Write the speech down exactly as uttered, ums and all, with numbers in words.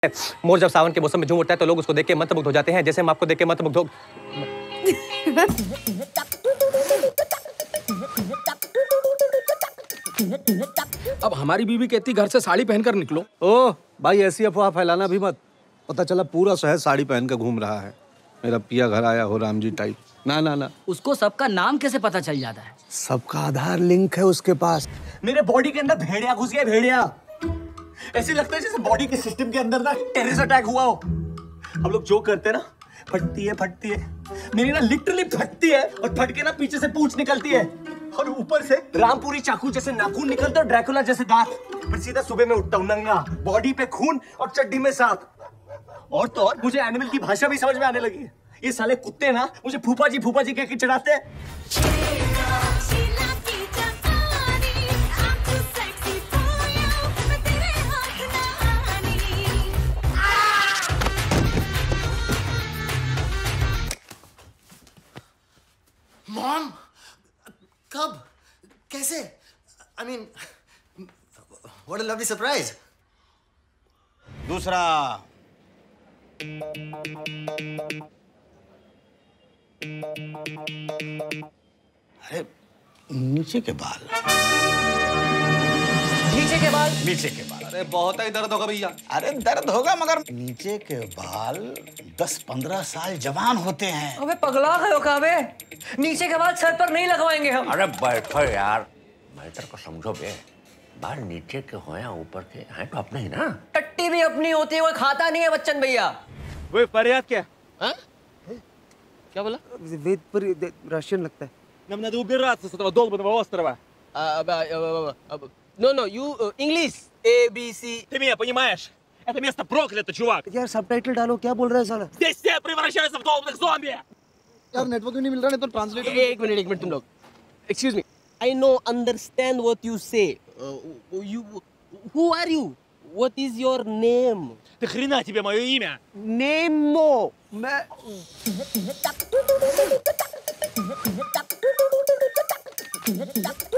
मोर जब सावन के मौसम में झूम उठता है तो लोग उसको देख के मंत्रमुग्ध हो जाते हैं, जैसे हम आपको देख के मंत्रमुग्ध हो। अब हमारी बीवी कहती घर से साड़ी पहनकर निकलो। ओह भाई, ऐसी अफवाह फैलाना भी मत। पता चला पूरा शहर साड़ी पहन कर घूम रहा है, मेरा पिया घर आया हो राम जी टाइप। ना ना ना, उसको सबका नाम कैसे पता चल जाता है? सबका आधार लिंक है उसके पास। मेरे बॉडी के अंदर भेड़िया घुस गया, भेड़िया। ऐसे लगता है जैसे बॉडी के सिस्टम के अंदर ना टेररिस्ट अटैक हुआ हो। हम लोग जो करते हैं ना, फटती है फटती है, मेरी ना लिटरली फटती है, और फट के ना पीछे से पूंछ निकलती है, और ऊपर से रामपुरी चाकू जैसे नाखून निकलते और ड्रैकुला जैसे दांत। फिर सीधा सुबह में उठता हूँ नंगा, बॉडी पे खून और चड्डी में सांप। और तो और मुझे एनिमल की भाषा भी समझ में आने लगी है। ये साले कुत्ते ना मुझे फूफा जी फूफा जी कह के चिढ़ाते हैं। मॉम, कब, कैसे? I mean, what a lovely surprise. दूसरा अरे नीचे के बाल, नीचे के बाल, नीचे के बाल। अरे बहुत ही दर्द होगा भैया। अरे दर्द होगा, मगर नीचे के बाल दस पंद्रह साल जवान होते हैं। अबे पगला गए हो क्या बे? नीचे के बाल सर पर नहीं लगवाएंगे हम। अरे बैठो यार, मैटर को समझो बे। बाल नीचे के हो या ऊपर के हैं तो अपने ही ना। टट्टी भी अपनी होती है, कोई खाता नहीं है बच्चन भैया। वो फरियाद क्या? हाँ? क्या बोला? वेद पर रशियन लगता है। Нам надо убираться с этого долбанного острова. No, no, you uh, English. A, B, C. Ты меня понимаешь? Это место проклято, чувак. यार सबटाइटल डालो, क्या बोल रहा है साला? Здесь все превращаются в долбанных зомби. यार नेटवर्क नहीं मिल रहा, नहीं तो ट्रांसलेटर। एक मिनट एक मिनट तुम लोग। Excuse me. I know understand what you say. Uh, you, who are you? What is your name? Ты хрена тебе мое имя? Nemo. मैं Tap